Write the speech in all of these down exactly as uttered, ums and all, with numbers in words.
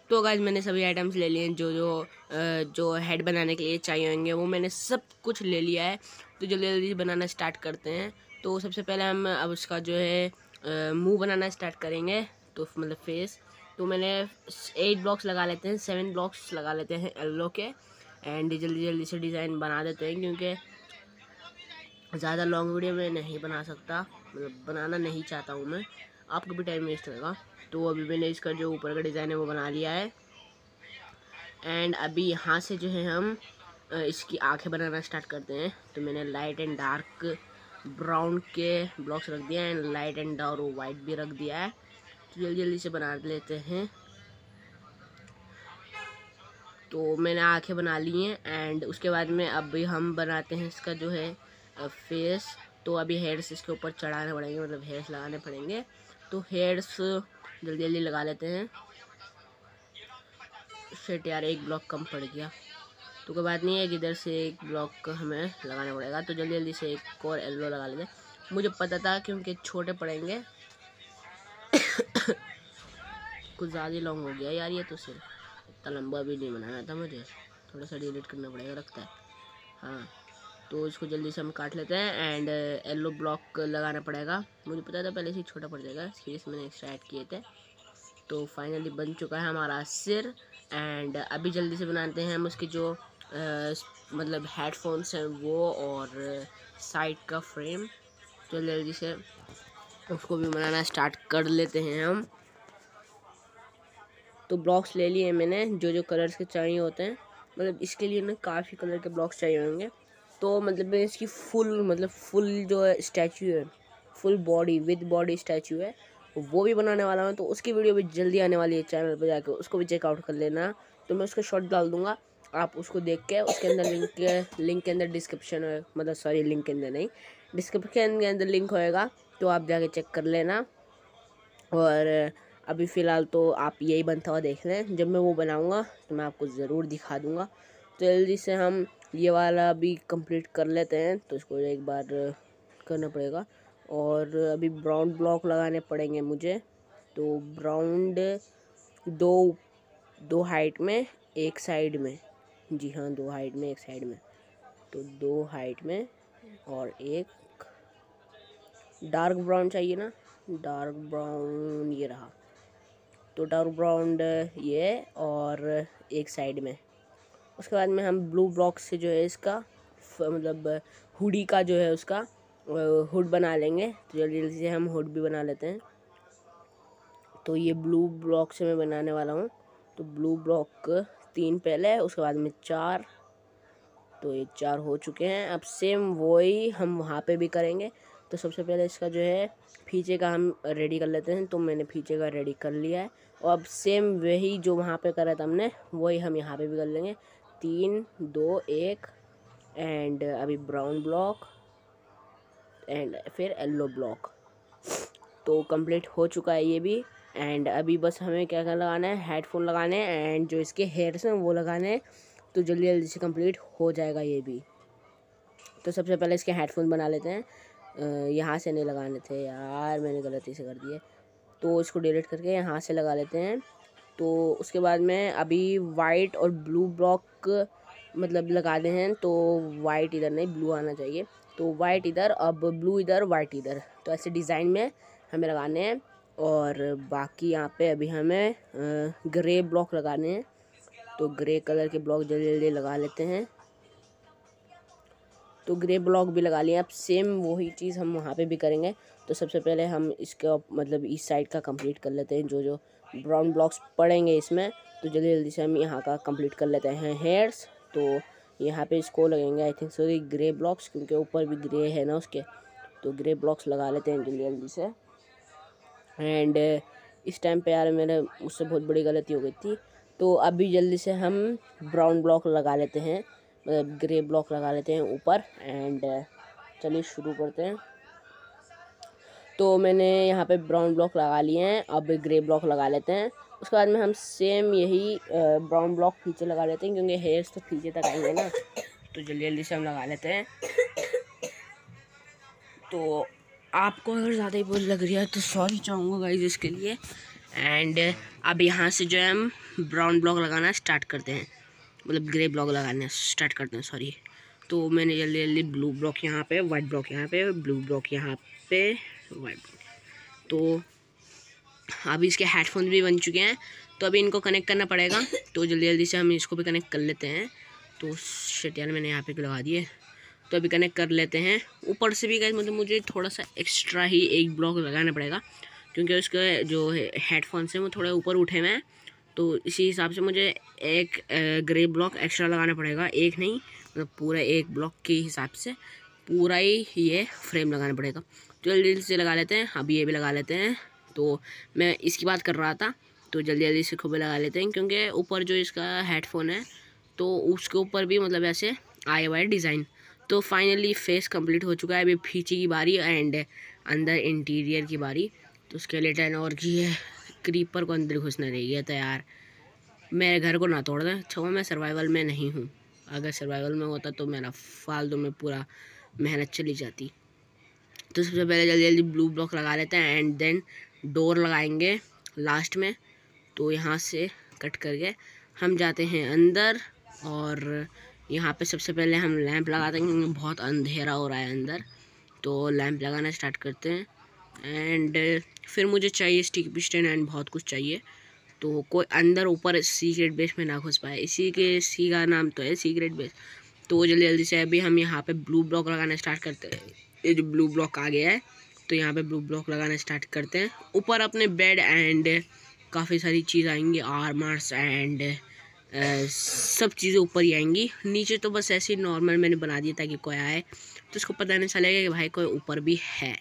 तो गाइस मैंने सभी आइटम्स ले लिए हैं जो जो जो हेड बनाने के लिए चाहिए होंगे, वो मैंने सब कुछ ले लिया है। तो जल्दी जल्दी बनाना स्टार्ट करते हैं। तो सबसे पहले हम अब उसका जो है मुंह बनाना स्टार्ट करेंगे, तो मतलब फेस। तो मैंने एट ब्लॉक्स लगा लेते हैं, सेवन ब्लॉक्स लगा लेते हैं येलो के, एंड जल्दी जल्दी से डिज़ाइन बना देते हैं क्योंकि ज़्यादा लॉन्ग वीडियो में नहीं बना सकता, मतलब बनाना नहीं चाहता हूँ मैं, आपको भी टाइम वेस्ट होगा। तो अभी मैंने इसका जो ऊपर का डिज़ाइन है वो बना लिया है। एंड अभी यहाँ से जो है हम इसकी आंखें बनाना स्टार्ट करते हैं। तो मैंने लाइट एंड डार्क ब्राउन के ब्लॉक्स रख दिया है, and light and dark white भी रख दिया है। तो जल्दी जल्दी से बना लेते हैं। तो मैंने आंखें बना ली हैं, एंड उसके बाद में अभी हम बनाते हैं इसका जो है फेस। तो अभी हेयर्स इसके ऊपर चढ़ाने पड़ेंगे, मतलब हेयर्स लगाने पड़ेंगे। तो हेयर्स जल्दी जल्दी लगा लेते हैं। शिट यार, एक ब्लॉक कम पड़ गया, तो कोई बात नहीं है, इधर से एक ब्लॉक हमें लगाना पड़ेगा। तो जल्दी जल्दी से एक और येलो लगा लेते हैं। मुझे पता था क्योंकि छोटे पड़ेंगे कुछ ज़्यादा ही लॉन्ग हो गया यार ये, तो सिर्फ इतना लंबा भी नहीं बनाना था मुझे, थोड़ा सा डिलीट करना पड़ेगा लगता है। हाँ, तो इसको जल्दी से हम काट लेते हैं, एंड येलो ब्लॉक लगाना पड़ेगा। मुझे पता था पहले से ही छोटा पड़ जाएगा, सीरीज मैंने एक्स्ट्रा ऐड किए थे। तो फाइनली बन चुका है हमारा सिर। एंड अभी जल्दी से बनाते हैं हम उसके जो आ, मतलब हेडफोन्स हैं वो, और साइड का फ्रेम। तो जल्दी से उसको भी बनाना स्टार्ट कर लेते हैं हम। तो ब्लॉक्स ले लिए मैंने जो जो कलर्स के चाहिए होते हैं, मतलब इसके लिए ना काफ़ी कलर के ब्लॉक्स चाहिए होंगे। तो मतलब इसकी फुल मतलब फुल जो स्टैचू है, full body with body statue है, वो भी बनाने वाला हूँ। तो उसकी वीडियो भी जल्दी आने वाली है चैनल पर, जाकर उसको भी चेकआउट कर लेना। तो मैं उसका शॉर्ट डाल दूंगा, आप उसको देख के उसके अंदर लिंक के लिंक के अंदर डिस्क्रिप्शन है, मतलब सॉरी लिंक के अंदर नहीं, डिस्क्रिप्शन के अंदर लिंक होएगा, तो आप जाके चेक कर लेना। और अभी फ़िलहाल तो आप यही बनता हुआ देख लें, जब मैं वो बनाऊंगा तो मैं आपको ज़रूर दिखा दूंगा। तो जल्दी से हम ये वाला भी कंप्लीट कर लेते हैं। तो इसको एक बार करना पड़ेगा, और अभी ब्राउन ब्लॉक लगाने पड़ेंगे मुझे। तो ब्राउन दो दो हाइट में, एक साइड में, जी हाँ दो हाइट में एक साइड में। तो दो हाइट में और एक डार्क ब्राउन चाहिए ना, डार्क ब्राउन ये रहा। तो डार्क ब्राउन ये, और एक साइड में। उसके बाद में हम ब्लू ब्लॉक से जो है इसका मतलब हुडी का जो है उसका हुड बना लेंगे। तो जल्दी जल्दी से हम हुड भी बना लेते हैं। तो ये ब्लू ब्लॉक से मैं बनाने वाला हूँ। तो ब्लू ब्लॉक तीन पहले, उसके बाद में चार। तो ये चार हो चुके हैं। अब सेम वही हम वहाँ पे भी करेंगे। तो सबसे पहले इसका जो है फीचे का हम रेडी कर लेते हैं। तो मैंने फीचे का रेडी कर लिया है, और अब सेम वही जो वहाँ पे करा था हमने, वही हम यहाँ पे भी कर लेंगे। तीन दो एक, एंड अभी ब्राउन ब्लॉक, एंड फिर येलो ब्लॉक। तो कंप्लीट हो चुका है ये भी। एंड अभी बस हमें क्या क्या लगाना है, हेडफोन लगाने हैं, एंड जो इसके हेयर्स हैं वो लगाने हैं। तो जल्दी जल्दी से कंप्लीट हो जाएगा ये भी। तो सबसे पहले इसके हेडफोन बना लेते हैं। यहाँ से नहीं लगाने थे यार, मैंने गलती से कर दिए, तो इसको डिलीट करके यहाँ से लगा लेते हैं। तो उसके बाद में अभी वाइट और ब्लू ब्लॉक मतलब लगा दे हैं। तो वाइट इधर नहीं, ब्लू आना चाहिए। तो वाइट इधर, अब ब्लू इधर, वाइट इधर। तो ऐसे डिज़ाइन में हमें लगाने हैं। और बाकी यहाँ पे अभी हमें ग्रे ब्लॉक लगाने हैं। तो ग्रे कलर के ब्लॉक जल्दी जल्दी लगा लेते हैं। तो ग्रे ब्लॉक भी लगा लिया। अब सेम वही चीज़ हम वहाँ पे भी करेंगे। तो सबसे पहले हम इसका मतलब इस साइड का कंप्लीट कर लेते हैं, जो जो ब्राउन ब्लॉक्स पड़ेंगे इसमें। तो जल्दी जल्दी से हम यहाँ का कंप्लीट कर लेते हैं हेयर्स। तो यहाँ पे इसको लगेंगे I think so grey blocks, क्योंकि ऊपर भी ग्रे है ना उसके। तो ग्रे ब्लॉक्स लगा लेते हैं जल्दी जल्दी से। एंड इस टाइम पे यार मेरे मुझसे बहुत बड़ी गलती हो गई थी। तो अभी जल्दी से हम ब्राउन ब्लॉक लगा लेते हैं, मतलब ग्रे ब्लॉक लगा लेते हैं ऊपर। एंड चलिए शुरू करते हैं। तो मैंने यहाँ पे ब्राउन ब्लॉक लगा लिए हैं, अब ग्रे ब्लॉक लगा लेते हैं। उसके बाद में हम सेम यही ब्राउन ब्लॉक पीछे लगा लेते हैं, क्योंकि हेयर्स तो पीछे तक आएंगे ना। तो जल्दी जल्दी से हम लगा लेते हैं। तो आपको अगर ज़्यादा ही बोझ लग रही है तो सॉरी चाहूँगा गाइस इसके लिए। एंड अब यहाँ से जो है हम ब्राउन ब्लॉक लगाना स्टार्ट करते हैं, मतलब ग्रे ब्लॉक लगाना स्टार्ट करते हैं सॉरी। तो मैंने जल्दी जल्दी ब्लू ब्लॉक यहाँ पे, वाइट ब्लॉक यहाँ पे, ब्लू ब्लॉक यहाँ पे, वाइट ब्लॉक। तो अभी इसके हेडफोन भी बन चुके हैं, तो अभी इनको कनेक्ट करना पड़ेगा। तो जल्दी जल्दी से हम इसको भी कनेक्ट कर लेते हैं। तो शिट यार मैंने यहाँ पे लगा दिए, तो अभी कनेक्ट कर लेते हैं। ऊपर से भी गाइस मतलब मुझे थोड़ा सा एक्स्ट्रा ही एक ब्लॉक लगाना पड़ेगा, क्योंकि उसके जो हेडफोन्स हैं वो थोड़े ऊपर उठे हुए हैं। तो इसी हिसाब से मुझे एक ग्रे ब्लॉक एक्स्ट्रा लगाना पड़ेगा, एक नहीं मतलब पूरा एक ब्लॉक के हिसाब से पूरा ही ये फ्रेम लगाना पड़ेगा। तो जल्दी जल्दी से लगा लेते हैं। अभी ये भी लगा लेते हैं। तो मैं इसकी बात कर रहा था, तो जल्दी जल्दी से खूब लगा लेते हैं, क्योंकि ऊपर जो इसका हेडफोन है तो उसके ऊपर भी मतलब ऐसे आया हुआ है डिज़ाइन। तो फाइनली फेस कंप्लीट हो चुका है। अभी पीछे की बारी एंड अंदर इंटीरियर की बारी। तो स्केलेटन और की है, क्रीपर को अंदर घुसने रह गया था यार, मेरे घर को ना तोड़ दें। अच्छा मैं सर्वाइवल में नहीं हूँ, अगर सर्वाइवल में होता तो मेरा फालतू में पूरा मेहनत चली जाती। तो सबसे पहले जल्दी जल्दी ब्लू ब्लॉक लगा लेते हैं एंड देन डोर लगाएंगे लास्ट में। तो यहाँ से कट करके हम जाते हैं अंदर, और यहाँ पे सबसे पहले हम लैंप लगाते हैं क्योंकि बहुत अंधेरा हो रहा है अंदर। तो लैंप लगाना स्टार्ट करते हैं एंड फिर मुझे चाहिए स्टिक पिस्टन एंड बहुत कुछ चाहिए। तो कोई अंदर ऊपर सीक्रेट बेस में ना घुस पाए, इसी के सी का नाम तो है सीक्रेट बेस। तो जल्दी जल्दी से अभी हम यहाँ पे ब्लू ब्लॉक लगाना स्टार्ट करते हैं। ये जो ब्लू ब्लॉक आ गया है तो यहाँ पे ब्लू ब्लॉक लगाना स्टार्ट करते हैं। ऊपर अपने बेड एंड काफ़ी सारी चीज़ आएंगी, आर्मर्स एंड सब चीज़ें ऊपर ही आएंगी। नीचे तो बस ऐसे ही नॉर्मल मैंने बना दिया ताकि कोई आए तो उसको पता नहीं चलेगा कि भाई कोई ऊपर भी है,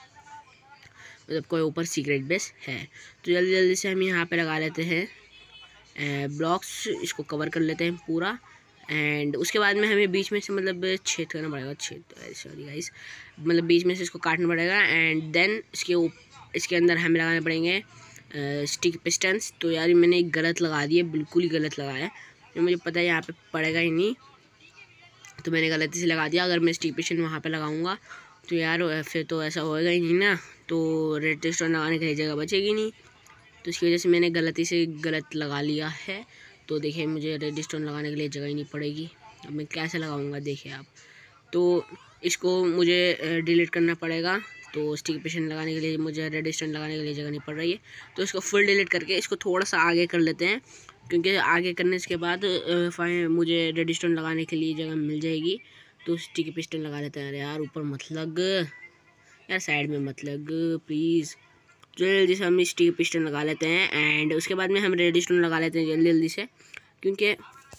मतलब कोई ऊपर सीक्रेट बेस है। तो जल्दी जल्दी से हम यहाँ पे लगा लेते हैं ब्लॉक्स, इसको कवर कर लेते हैं पूरा। एंड उसके बाद में हमें बीच में से मतलब छेद करना पड़ेगा, छेद सॉरी गाइस, मतलब बीच में से इसको काटना पड़ेगा एंड देन इसके इसके अंदर हमें लगाने पड़ेंगे स्टिक पिस्टन्स। तो यार मैंने एक गलत लगा दिया, बिल्कुल ही गलत लगाया, तो मुझे पता है यहाँ पे पड़ेगा ही नहीं, तो मैंने गलती से लगा दिया। अगर मैं स्टिक पिस्टन वहाँ पे लगाऊंगा तो यार फिर तो ऐसा होएगा ही नहीं ना, तो रेड स्टोन लगाने के लिए जगह बचेगी नहीं। तो इसकी वजह से मैंने गलती से गलत लगा लिया है। तो देखिए मुझे रेड स्टोन लगाने के लिए जगह ही नहीं पड़ेगी, अब मैं कैसे लगाऊंगा देखिए आप। तो इसको मुझे डिलीट करना पड़ेगा। तो स्टिक पिस्टन लगाने के लिए मुझे रेड स्टोन लगाने के लिए जगह नहीं पड़ रही है, तो इसको फुल डिलीट करके इसको थोड़ा सा आगे कर लेते हैं, क्योंकि आगे करने के बाद फाइन मुझे रेड स्टोन लगाने के लिए जगह मिल जाएगी। तो स्टिक पिस्टन लगा लेते हैं। अरे यार ऊपर मत लग यार, साइड में मत लग प्लीज़। जल्दी से हम स्टिक पिस्टन लगा लेते हैं एंड उसके बाद में हम रेड स्टोन लगा लेते हैं जल्दी जल्दी से, क्योंकि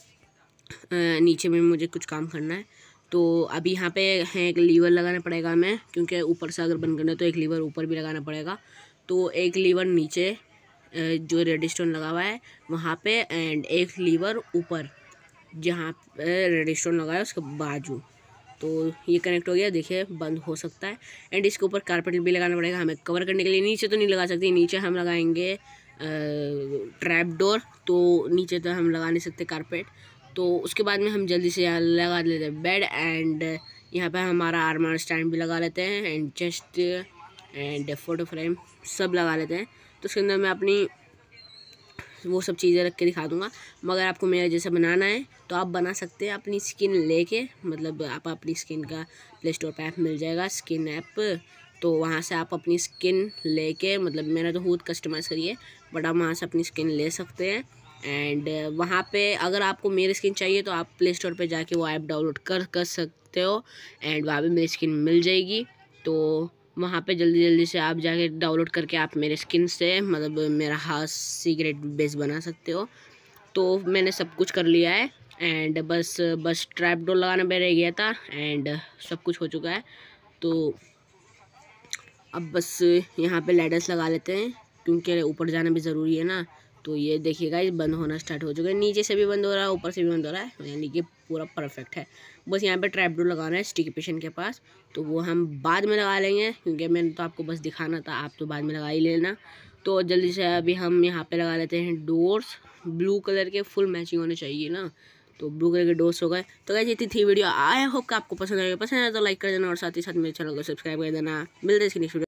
नीचे में मुझे कुछ काम करना है। तो अभी यहाँ पे है एक लीवर लगाना पड़ेगा हमें, क्योंकि ऊपर से अगर बंद करना है तो एक लीवर ऊपर भी लगाना पड़ेगा। तो एक लीवर नीचे जो रेड स्टोन लगा हुआ है वहाँ पे एंड एक लीवर ऊपर जहाँ रेड स्टोन लगा है उसके बाजू। तो ये कनेक्ट हो गया, देखिए बंद हो सकता है। एंड इसके ऊपर कारपेट भी लगाना पड़ेगा हमें कवर करने के लिए। नीचे तो नहीं लगा सकते, नीचे हम लगाएंगे ट्रैप डोर, तो नीचे तो हम लगा नहीं सकते कारपेट। तो उसके बाद में हम जल्दी से यहाँ लगा लेते हैं बेड एंड यहाँ पे हमारा आर्मर स्टैंड भी लगा लेते हैं and chest and photo frame सब लगा लेते हैं। तो उसके अंदर मैं अपनी वो सब चीज़ें रख के दिखा दूंगा। मगर आपको मेरा जैसा बनाना है तो आप बना सकते हैं अपनी स्किन लेके, मतलब आप अपनी स्किन का प्ले स्टोर पर ऐप मिल जाएगा स्किन ऐप, तो वहाँ से आप अपनी स्किन लेके, मतलब मेरा तो खुद कस्टमाइज़ करिए बट आप वहाँ से अपनी स्किन ले सकते हैं। एंड वहाँ पे अगर आपको मेरी स्किन चाहिए तो आप प्ले स्टोर पर जाके वो ऐप डाउनलोड कर कर सकते हो एंड वहाँ पे मेरी स्किन मिल जाएगी। तो वहाँ पे जल्दी जल्दी से आप जाके डाउनलोड करके आप मेरे स्किन से मतलब मेरा हाथ सीक्रेट बेस बना सकते हो। तो मैंने सब कुछ कर लिया है एंड बस बस ट्रैप डोर लगाना भी रह गया था एंड सब कुछ हो चुका है। तो अब बस यहाँ पे लैडर्स लगा लेते हैं, क्योंकि ऊपर जाना भी ज़रूरी है ना। तो ये देखिएगा ये बंद होना स्टार्ट हो चुका है, नीचे से भी बंद हो रहा है ऊपर से भी बंद हो रहा है, यानी कि पूरा परफेक्ट है। बस यहाँ पे ट्रैप डोर लगाना है स्टिक पिस्टन के पास, तो वो हम बाद में लगा लेंगे, क्योंकि मैंने तो आपको बस दिखाना था, आप तो बाद में लगा ही लेना। तो जल्दी से अभी हम यहाँ पे लगा लेते हैं डोर्स, ब्लू कलर के फुल मैचिंग होने चाहिए ना। तो ब्लू कलर के डोर्स हो गए। तो गाइस ये थी वीडियो, आई होप कि आपको पसंद आएगा, पसंद आए तो लाइक कर देना और साथ ही साथ मेरे चैनल को सब्सक्राइब कर देना। मिलते हैं इसकी नेक्स्ट वीडियो।